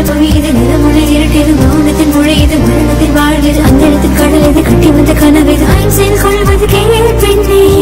புவியுது நிறமுறை இரட்டியது மௌனத்தின் மொழியுது மரணத்தின் வாழ்வது அந்த இடத்தின் கடல் இது கட்டி வந்த கனவு இது ஐம் செயல் கொள்வது கேள்வி பெண்ணே